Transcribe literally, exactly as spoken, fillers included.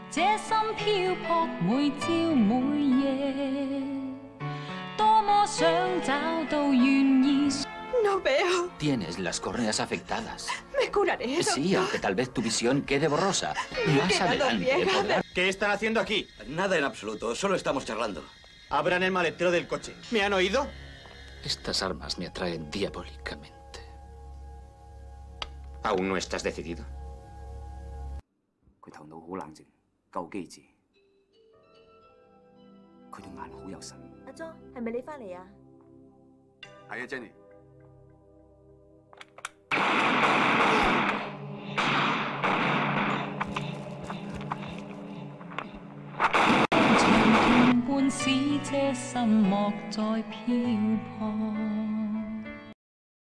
這心漂泊，每朝每夜，多麼想找到願意。 No veo. Tienes las córneas afectadas. Me curaré. Sí, aunque tal vez tu visión quede borrosa. Me he Más quedado adelante ciega. podrás... ¿Qué están haciendo aquí? Nada en absoluto, solo estamos charlando. Abran el maletero del coche. ¿Me han oído? Estas armas me atraen diabólicamente. ¿Aún no estás decidido? 佢頭腦好冷靜，夠機智。佢對眼好有神。 阿莊，係咪你翻嚟啊？ 係啊 ，Jenny。 長斷半使這心莫再漂泊。